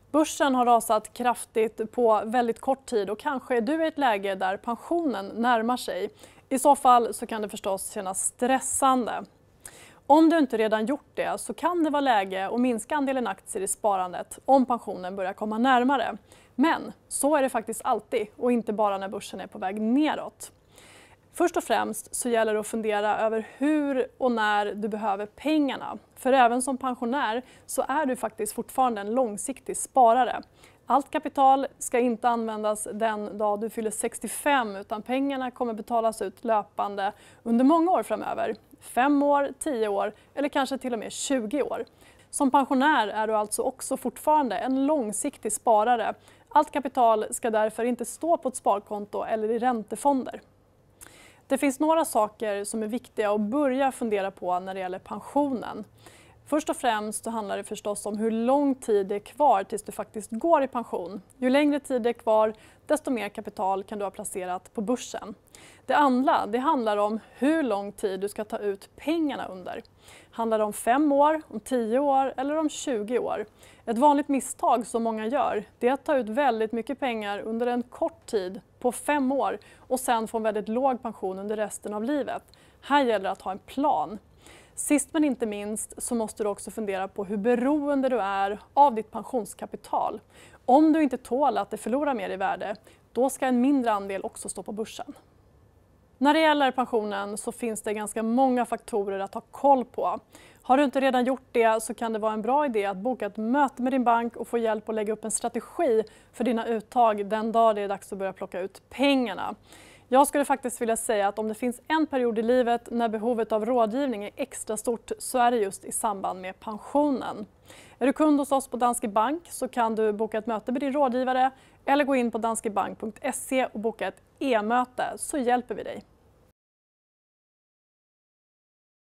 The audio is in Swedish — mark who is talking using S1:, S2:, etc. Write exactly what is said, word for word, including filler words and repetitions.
S1: Börsen har rasat kraftigt på väldigt kort tid och kanske är du i ett läge där pensionen närmar sig. I så fall så kan det förstås kännas stressande. Om du inte redan gjort det så kan det vara läge att minska andelen aktier i sparandet om pensionen börjar komma närmare. Men så är det faktiskt alltid och inte bara när börsen är på väg neråt. Först och främst så gäller det att fundera över hur och när du behöver pengarna. För även som pensionär så är du faktiskt fortfarande en långsiktig sparare. Allt kapital ska inte användas den dag du fyller sextiofem utan pengarna kommer betalas ut löpande under många år framöver. Fem år, tio år eller kanske till och med tjugo år. Som pensionär är du alltså också fortfarande en långsiktig sparare. Allt kapital ska därför inte stå på ett sparkonto eller i räntefonder. Det finns några saker som är viktiga att börja fundera på när det gäller pensionen. Först och främst så handlar det förstås om hur lång tid det är kvar tills du faktiskt går i pension. Ju längre tid det är kvar, desto mer kapital kan du ha placerat på börsen. Det andra, det handlar om hur lång tid du ska ta ut pengarna under. Handlar det om fem år, om tio år eller om tjugo år? Ett vanligt misstag som många gör, det är att ta ut väldigt mycket pengar under en kort tid på fem år och sen få en väldigt låg pension under resten av livet. Här gäller det att ha en plan. Sist men inte minst så måste du också fundera på hur beroende du är av ditt pensionskapital. Om du inte tål att det förlorar mer i värde, då ska en mindre andel också stå på börsen. När det gäller pensionen så finns det ganska många faktorer att ha koll på. Har du inte redan gjort det så kan det vara en bra idé att boka ett möte med din bank och få hjälp att lägga upp en strategi för dina uttag den dag det är dags att börja plocka ut pengarna. Jag skulle faktiskt vilja säga att om det finns en period i livet när behovet av rådgivning är extra stort så är det just i samband med pensionen. Är du kund hos oss på Danske Bank så kan du boka ett möte med din rådgivare eller gå in på danskebank punkt se och boka ett e-möte så hjälper vi dig.